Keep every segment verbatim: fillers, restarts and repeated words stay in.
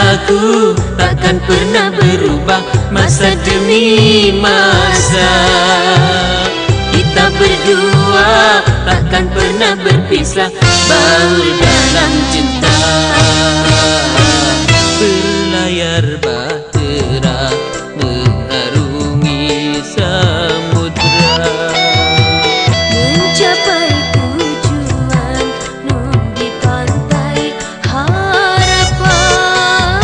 cintaku takkan pernah berubah masa demi masa. Kita berdua takkan pernah berpisah, baur dalam cinta. Berlayar bahtera mengarungi samudra, mencapai tujuan nun di pantai harapan.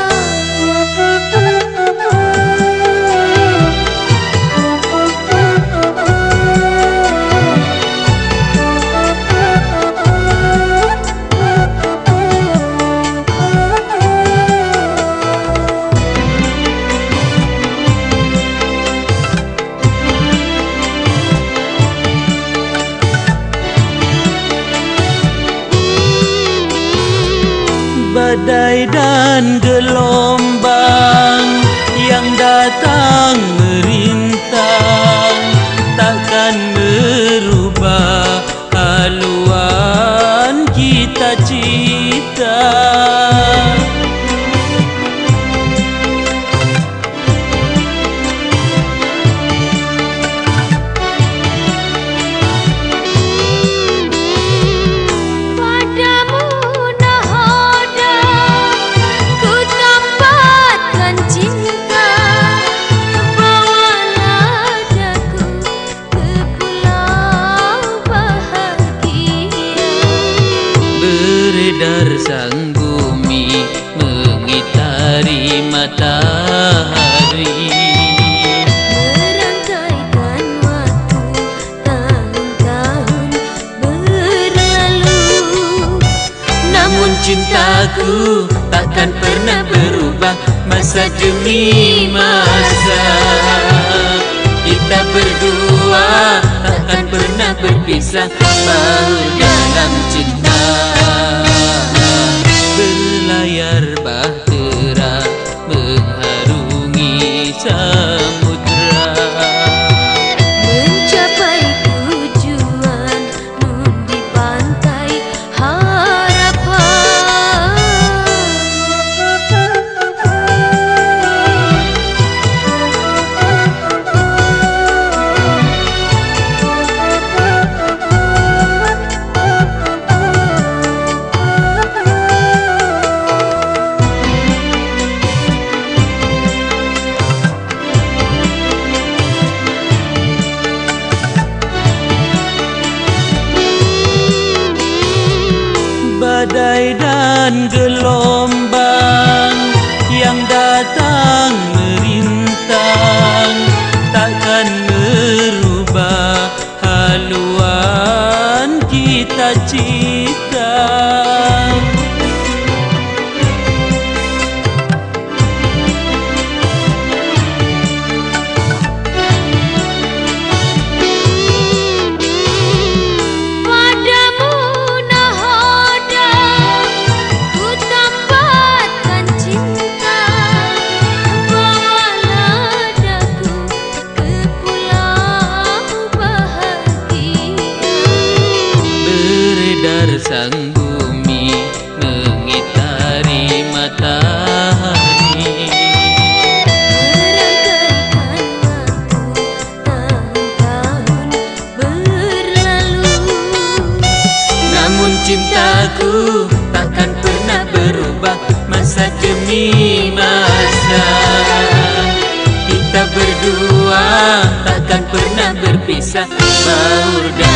Badai dan gelombang yang datang merintang takkan merubah haluan cita-cita. Beredar sang bumi mengitari matahari, Merangkaikan waktu tahun-tahun berlalu. namun cintaku takkan pernah berubah masa demi masa. Kita berdua takkan pernah berpisah, baur dalam cinta. Berlayar bahtera mengarungi samudra, Mencapai tujuan nun di pantai harapan. badai dan gelombang yang datang merintang takkan merubah haluan cita-cita. Sang bumi mengitari matahari, merangkaikan waktu tahun-tahun berlalu. namun cintaku takkan pernah berubah masa demi masa. Kita berdua takkan pernah berpisah, baur dan